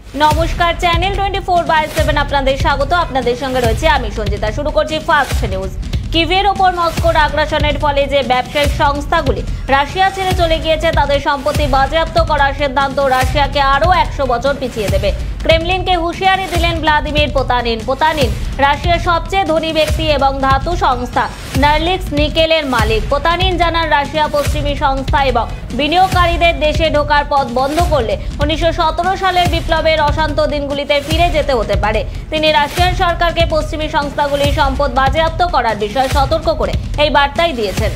নমস্কার, চ্যানেল 24/7 আপনাদের স্বাগত। আপনাদের সঙ্গে রয়েছে আমি সঞ্জিতা। শুরু করছি ফার্স্ট নিউজ। কিভের ওপর মস্কোর আগ্রাসনের ফলে যে ব্যবসায়িক সংস্থাগুলি রাশিয়া ছেড়ে চলে গিয়েছে তাদের সম্পত্তি বাজেয়াপ্ত করার সিদ্ধান্ত রাশিয়াকে আরও 100 বছর পিছিয়ে দেবে। ক্রেমলিনকে হুঁশিয়ারি দিলেন ভ্লাদিমির পোতানিন রাশিয়ার সবচেয়ে ধনী ব্যক্তি এবং ধাতু সংস্থা নার্লিক্স নিকেলের মালিক। পোতানিন জানান, রাশিয়া পশ্চিমী সংস্থা এবং বিনিয়োগকারীদের দেশে ঢোকার পথ বন্ধ করলে 1917 সালের বিপ্লবের অশান্ত দিনগুলিতে ফিরে যেতে হতে পারে। তিনি রাশিয়ান সরকারকে পশ্চিমী সংস্থাগুলির সম্পদ বাজেয়াপ্ত করার বিষয়ে সতর্ক করে এই বার্তাই দিয়েছেন।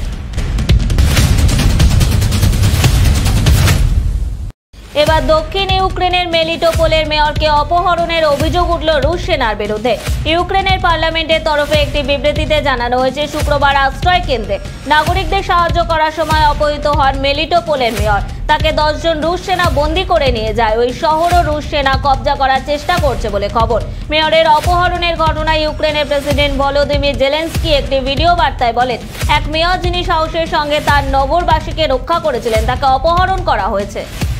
এবার দক্ষিণ ইউক্রেনের মেলিটোপোলের মেয়রকে অপহরণের অভিযোগ উঠল রুশ সেনার বিরুদ্ধে। ইউক্রেনের পার্লামেন্টের তরফে একটি বিবৃতিতে জানানো হয়েছে, শুক্রবার আশ্রয় কেন্দ্রে নাগরিকদের সাহায্য করার সময় অপহৃত হন মেলিটোপোলের মেয়র। তাকে 10 জন রুশ সেনা বন্দী করে নিয়ে যায়। ওই শহরও রুশ সেনা কবজা করার চেষ্টা করছে বলে খবর। মেয়রের অপহরণের ঘটনায় ইউক্রেনের প্রেসিডেন্ট ভলোদিমির জেলেনস্কি একটি ভিডিও বার্তায় বলেন, এক মেয়র যিনি সাহসের সঙ্গে তার নগরবাসীকে রক্ষা করেছিলেন তাকে অপহরণ করা হয়েছে।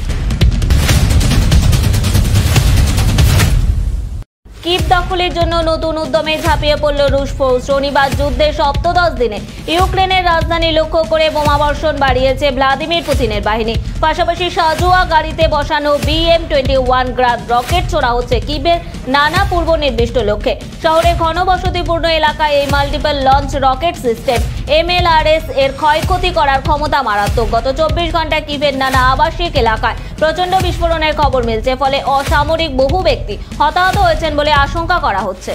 কিভ দখলের জন্য নতুন উদ্যমে ঝাঁপিয়ে পড়ল রুশ ফৌজ। শনিবার যুদ্ধের সপ্তদশ দিনে ইউক্রেনের রাজধানী লক্ষ্য করে বোমাবর্ষণ বাড়িয়েছে ভ্লাদিমির পুতিনের বাহিনী। পাশাপাশি সাজোয়া গাড়িতে বসানো BM-21 গ্রাদ রকেট ছোড়া হচ্ছে কিভের নানা পূর্ব নির্দিষ্ট লক্ষ্যে। শহরের ঘনবসতিপূর্ণ এলাকায় এই multiple launch rocket system MLRS এর ক্ষয়ক্ষতি করার ক্ষমতা মারাত্মক। গত 24 ঘন্টায় কিভের নানা আবাসিক এলাকায় প্রচণ্ড বিস্ফোরণের খবর মিলছে, ফলে অসামরিক বহু ব্যক্তি হতাহত হয়েছেন বলে আশঙ্কা করা হচ্ছে।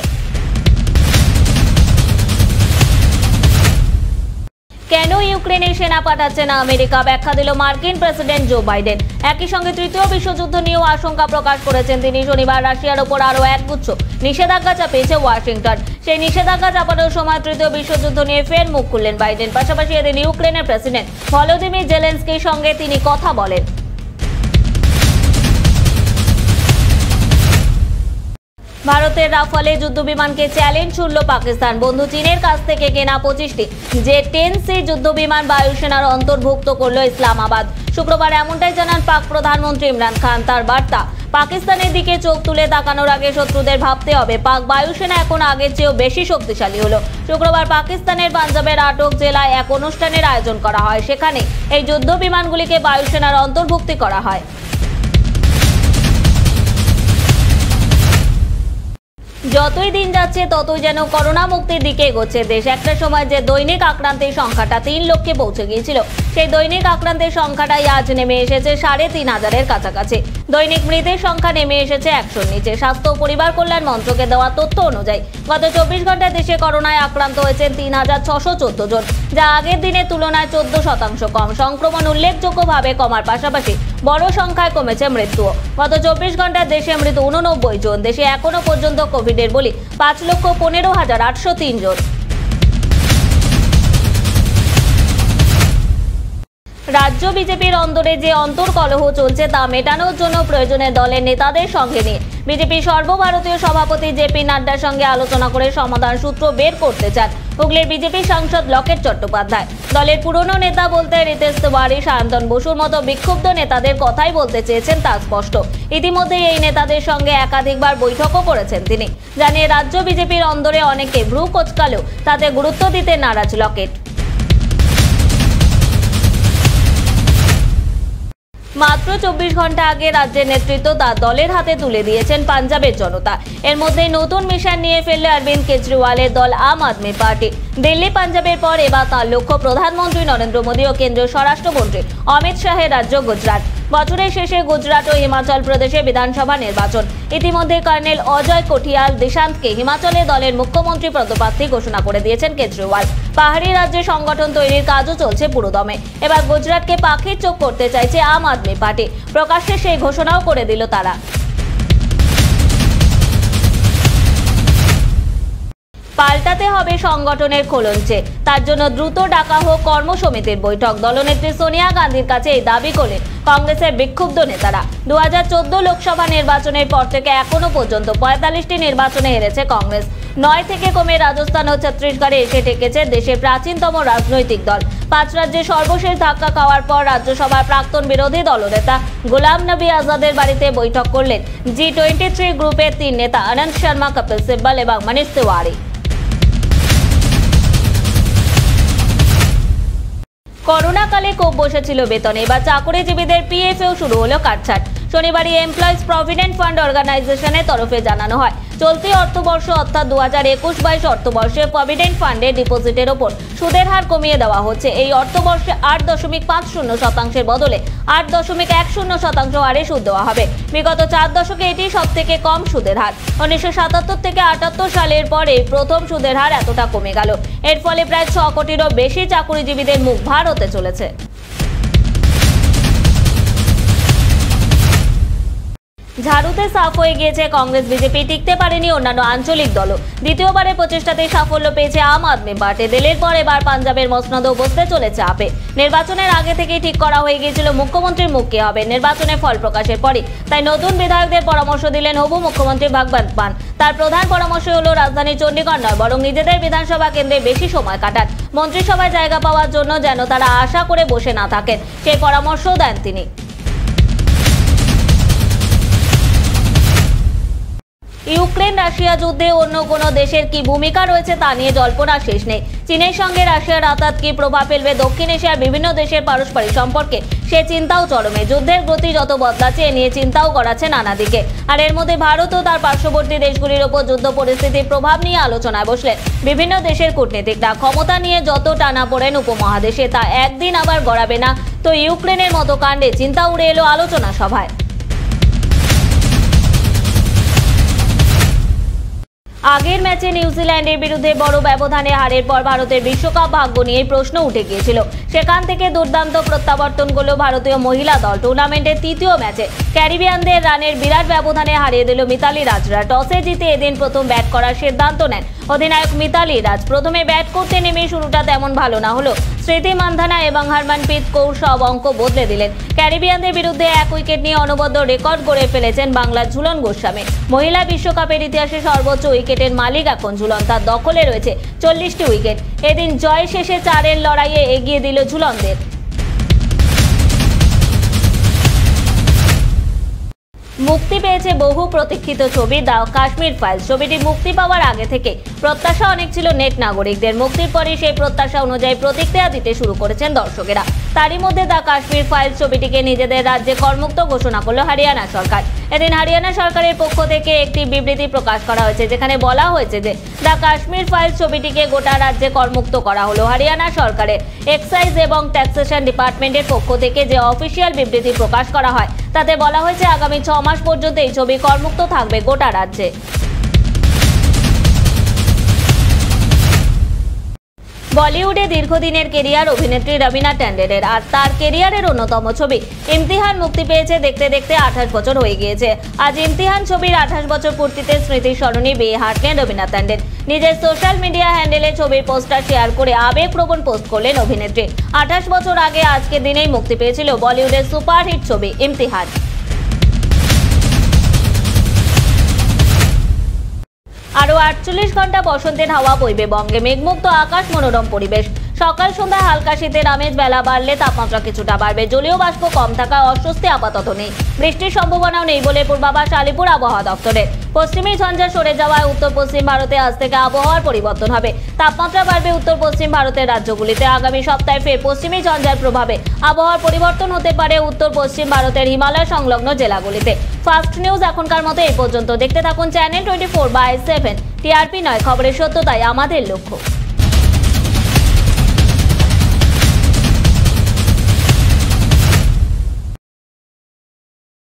কেন ইউক্রেনে সেনা পাঠাচ্ছে না আমেরিকা, ব্যাখ্যা দিল মার্কিন প্রেসিডেন্ট জো বাইডেন। একই সঙ্গে তৃতীয় বিশ্বযুদ্ধ নিয়েও আশঙ্কা প্রকাশ করেছেন তিনি। শনিবার রাশিয়ার ওপর আরও একগুচ্ছ নিষেধাজ্ঞা চাপিয়েছে ওয়াশিংটন। সেই নিষেধাজ্ঞা চাপানোর সময় তৃতীয় বিশ্বযুদ্ধ নিয়ে ফের মুখ খুললেন বাইডেন। পাশাপাশি এদিন ইউক্রেনের প্রেসিডেন্ট ভলোদিমির জেলেনস্কির সঙ্গে তিনি কথা বলেন। ভারতের রাফালে যুদ্ধবিমানকে চ্যালেঞ্জ ছুড়ল পাকিস্তান। বন্ধু চীনের কাছ থেকে কেনা 25টি J-10C যুদ্ধবিমান বায়ুসেনার অন্তর্ভুক্ত করল ইসলামাবাদ। শুক্রবার এমনটাই জানান পাক প্রধানমন্ত্রী ইমরান খান। তার বার্তা, পাকিস্তানের দিকে চোখ তুলে তাকানোর আগে শত্রুদের ভাবতে হবে, পাক বায়ুসেনা এখন আগের চেয়েও বেশি শক্তিশালী হলো। শুক্রবার পাকিস্তানের পাঞ্জাবের আটক জেলায় এক অনুষ্ঠানের আয়োজন করা হয়। সেখানে এই যুদ্ধবিমানগুলিকে বায়ুসেনার অন্তর্ভুক্তি করা হয়। যতই দিন যাচ্ছে ততই যেন করোনা মুক্তির দিকে এগোচ্ছে দেশ। একটা সময় যে দৈনিক আক্রান্তের সংখ্যাটা 3 লক্ষে পৌঁছে গিয়েছিল, সেই দৈনিক আক্রান্তের সংখ্যাটাই আজ নেমে এসেছে 3,500-এর কাছাকাছি। দৈনিক মৃতের সংখ্যা নেমে এসেছে 100-র নিচে। স্বাস্থ্য ও পরিবার কল্যাণ মন্ত্রকের দেওয়া তথ্য অনুযায়ী গত 24 ঘন্টায় দেশে করোনায় আক্রান্ত হয়েছেন 3,614 জন, যা আগের দিনের তুলনায় 14% কম। সংক্রমণ উল্লেখযোগ্যভাবে কমার পাশাপাশি বড় সংখ্যায় কমেছে মৃত্যুও। গত 24 ঘন্টায় দেশে মৃত 89 জন। দেশে এখনো পর্যন্ত কোভিডের বলি 5,15,803 জন। রাজ্য বিজেপির অন্দরে যে অন্তর্কলহ চলছে তা মেটানোর জন্য প্রয়োজনে দলের নেতাদের সঙ্গে নিয়ে বিজেপির সর্বভারতীয় সভাপতি জেপি নাড্ডার সঙ্গে আলোচনা করে সমাধান সূত্র বের করতে চান হুগলির বিজেপি সাংসদ লকেট চট্টোপাধ্যায়। দলের পুরনো নেতা বলতে রিতেশ তিওয়ারি, সায়ন্তন বসুর মতো বিক্ষুব্ধ নেতাদের কথাই বলতে চেয়েছেন তা স্পষ্ট। ইতিমধ্যেই এই নেতাদের সঙ্গে একাধিকবার বৈঠকও করেছেন তিনি। জানিয়ে রাজ্য বিজেপির অন্দরে অনেকে ভ্রু কোঁচকালেও তাতে গুরুত্ব দিতে নারাজ লকেট। মাত্র 24 ঘন্টা আগে রাজ্যের নেতৃত্ব তার দলের হাতে তুলে দিয়েছেন পাঞ্জাবের জনতা। এর মধ্যে নতুন মিশন নিয়ে ফেলল অরবিন্দ কেজরিওয়ালের দল আম আদমি পার্টি। দিল্লি পাঞ্জাবের পর এবার তার লক্ষ্য প্রধানমন্ত্রী নরেন্দ্র মোদী ও কেন্দ্রীয় স্বরাষ্ট্রমন্ত্রী অমিত শাহের রাজ্য গুজরাট। বছরের শেষে গুজরাট ও হিমাচল প্রদেশে বিধানসভা নির্বাচন। ইতিমধ্যে কর্নেল অজয় কোঠিয়াল দিশান্তকে হিমাচলে দলের মুখ্যমন্ত্রী পদপ্রার্থী ঘোষণা করে দিয়েছেন কেজরিওয়াল। পাহাড়ি রাজ্যে সংগঠন তৈরির কাজও চলছে পুরোদমে। এবার গুজরাটকে পাখির চোখ করতে চাইছে আম আদমি পার্টি। প্রকাশ্যে সেই ঘোষণাও করে দিল তারা। পাল্টাতে হবে সংগঠনের খোলঞ্চে, তার জন্য দ্রুত ডাকা হোক কর্মসমিতির বৈঠক। দলনেত্রী সোনিয়া গান্ধীর কাছে এই দাবি করলেন কংগ্রেসের বিক্ষুব্ধ নেতারা। 2014 লোকসভা নির্বাচনের পর থেকে এখনো পর্যন্ত 45টি নির্বাচনে হেরেছে কংগ্রেস। 9 থেকে কমে রাজস্থান ও ছত্তিশগড়ে এসে ঠেকেছে দেশের প্রাচীনতম রাজনৈতিক দল। 5 রাজ্যে সর্বশেষ ধাক্কা খাওয়ার পর রাজ্যসভার প্রাক্তন বিরোধী দলনেতা গোলাম নবী আজাদের বাড়িতে বৈঠক করলেন G23 গ্রুপের 3 নেতা আনন্দ শর্মা, কপিল সিব্বল এবং মনীষ তিওয়ারি। করোনাকালে কোপ বসেছিল বেতনে, এবার চাকরিজীবীদের পিএফেও শুরু হলো কাটছাট। শনিবারই এমপ্লয়িজ প্রভিডেন্ট ফান্ড অর্গানাইজেশনের তরফে জানানো হয়, চলতি অর্থবর্ষ অর্থাৎ 2021-22 অর্থবর্ষে প্রভিডেন্ট ফান্ডে ডিপোজিটের ওপর সুদের হার কমিয়ে দেওয়া হচ্ছে। এই অর্থবর্ষে 8.50% বদলে 8.10% হারে সুদ দেওয়া হবে। বিগত 4 দশকে এটি সবথেকে কম সুদের হার। 1977 থেকে 78 সালের পরে প্রথম সুদের হার এতটা কমে গেল। এর ফলে প্রায় 6 কোটিরও বেশি চাকরিজীবীদের মুখ ভার হতে চলেছে। ঝাড়ুতে সাফ হয়ে গিয়েছে কংগ্রেস, বিজেপি টিকতে পারেনি অন্যান্য আঞ্চলিক দলও। দ্বিতীয়বারের প্রচেষ্টাতেই সাফল্য পেয়েছে আম আদমি পার্টি। দিল্লির পর এবার পাঞ্জাবের মসনদেও বসতে চলেছে আপে। নির্বাচনের আগে থেকেই ঠিক করা হয়ে গিয়েছিল মুখ্যমন্ত্রীর মুখ কে হবে। নির্বাচনে ফল প্রকাশের পরই তাই নতুন বিধায়কদের পরামর্শ দিলেন হবু মুখ্যমন্ত্রী ভগবন্ত মান। তার প্রধান পরামর্শ হলো রাজধানী চণ্ডীগড় নয়, বরং নিজেদের বিধানসভা কেন্দ্রে বেশি সময় কাটান। মন্ত্রিসভায় জায়গা পাওয়ার জন্য যেন তারা আশা করে বসে না থাকেন, সেই পরামর্শও দেন তিনি। ইউক্রেন রাশিয়া যুদ্ধে অন্য কোনো দেশের কি ভূমিকা রয়েছে তা নিয়ে জল্পনা শেষ নেই। চীনের সঙ্গে রাশিয়ার আঘাত কি প্রভাব ফেলবে দক্ষিণ এশিয়ার বিভিন্ন দেশের পারস্পরিক সম্পর্কে, সে চিন্তাও চরমে। যুদ্ধের গতি যত বদলাচ্ছে এ নিয়ে চিন্তাও করাচ্ছে নানা দিকে। আর এর মধ্যে ভারত ও তার পার্শ্ববর্তী দেশগুলির ওপর যুদ্ধ পরিস্থিতির প্রভাব নিয়ে আলোচনায় বসলেন বিভিন্ন দেশের কূটনীতিকরা। ক্ষমতা নিয়ে যত টানাপোড়েন উপমহাদেশে তা একদিন আবার গড়াবে না তো ইউক্রেনের মতো কাণ্ডে চিন্তা উড়ে এলো আলোচনা সভায়। আগের ম্যাচে নিউজিল্যান্ডের বিরুদ্ধে বড় ব্যবধানে হারের পর ভারতের বিশ্বকাপ ভাগ্য নিয়ে প্রশ্ন উঠে গিয়েছিল। সেখান থেকে দুর্দান্ত প্রত্যাবর্তন করল ভারতীয় মহিলা দল। টুর্নামেন্টের তৃতীয় ম্যাচে ক্যারিবিয়ানদের রানের বিরাট ব্যবধানে হারিয়ে দিল মিতালি রাজরা। টসে জিতে এদিন প্রথম ব্যাট করার সিদ্ধান্ত নেন অধিনায়ক মিতালি রাজ। প্রথমে ব্যাট করতে নেমে শুরুটা তেমন ভালো না হলো স্মৃতি মান্ধানা এবং হরমনপ্রীত কৌর সব অঙ্ক বদলে দিলেন। ক্যারিবিয়ানদের বিরুদ্ধে 1 উইকেট নিয়ে অনবদ্য রেকর্ড গড়ে ফেলেছেন বাংলার ঝুলন গোস্বামী। মহিলা বিশ্বকাপের ইতিহাসে সর্বোচ্চ উইকেটের মালিক এখন ঝুলন, তার দখলে রয়েছে 40টি উইকেট। এদিন জয় শেষে 4-এর লড়াইয়ে এগিয়ে দিল ঝুলনদের। মুক্তি পেয়েছে বহু প্রতীক্ষিত ছবি দ্য কাশ্মীর ফাইলস। ছবিটি মুক্তি পাওয়ার আগে থেকে প্রত্যাশা অনেক ছিল নেট নাগরিকদের। মুক্তির পরই সেই প্রত্যাশা অনুযায়ী প্রতিক্রিয়া দিতে শুরু করেছেন দর্শকেরা। তারই মধ্যে দ্য কাশ্মীর ফাইলস ছবিটিকে নিজেদের রাজ্যে করমুক্ত ঘোষণা করল হরিয়ানা সরকার। এদিন হরিয়ানা সরকারের পক্ষ থেকে একটি বিবৃতি প্রকাশ করা হয়েছে, যেখানে বলা হয়েছে যে দ্য কাশ্মীর ফাইলস ছবিটিকে গোটা রাজ্যে করমুক্ত করা হলো। হরিয়ানা সরকারের এক্সাইজ এবং ট্যাক্সেশন ডিপার্টমেন্টের পক্ষ থেকে যে অফিসিয়াল বিবৃতি প্রকাশ করা হয় তাতে বলা হয়েছে আগামী 6 মাস পর্যন্ত এই ছবি করমুক্ত থাকবে গোটা রাজ্যে। বলিউডে দীর্ঘদিনের কেরিয়ার অভিনেত্রী রবিনা ট্যান্ডনের, আর তার কেরিয়ারের অন্যতম ছবি ইমতিহান মুক্তি পেয়েছে দেখতে দেখতে 28 বছর হয়ে গিয়েছে। আজ ইমতিহান ছবির 28 বছর পূর্তিতে স্মৃতির স্মরণে বিয়ে হাঁটলেন রবিনা ট্যান্ডন। নিজের সোশ্যাল মিডিয়া হ্যান্ডেলে ছবির পোস্টার শেয়ার করে আবেগপ্রবণ পোস্ট করলেন অভিনেত্রী। 28 বছর আগে আজকের দিনেই মুক্তি পেয়েছিল বলিউডের সুপারহিট ছবি ইমতিহান। আরও 48 ঘন্টা বসন্তের হাওয়া বইবে বঙ্গে। মেঘমুক্ত আকাশ, মনোরম পরিবেশ। সকাল সন্ধ্যায় হালকা শীতের আমেজ, বেলা বাড়লে তাপমাত্রা কিছুটা বাড়বে। জলীয় বাষ্প কম থাকা অস্বস্তি আপাতত নেই। বৃষ্টির সম্ভাবনাও নেই বলে পূর্বাভাস আলিপুর আবহাওয়া দপ্তরের। পশ্চিমী ঝঞ্ঝা সরে যাওয়ায় উত্তর পশ্চিম ভারতে আজ থেকে আবহাওয়ার পরিবর্তন হবে। তাপমাত্রা বাড়বে উত্তর পশ্চিম ভারতের রাজ্যগুলিতে। আগামী সপ্তাহে ফের পশ্চিমী ঝঞ্ঝার প্রভাবে আবহাওয়ার পরিবর্তন হতে পারে উত্তর পশ্চিম ভারতের হিমালয় সংলগ্ন জেলাগুলিতে। ফাস্ট নিউজ এখনকার মতো এই পর্যন্ত। দেখতে থাকুন চ্যানেল 24/7। টিআরপি নয়, খবরের সত্যতাই আমাদের লক্ষ্য।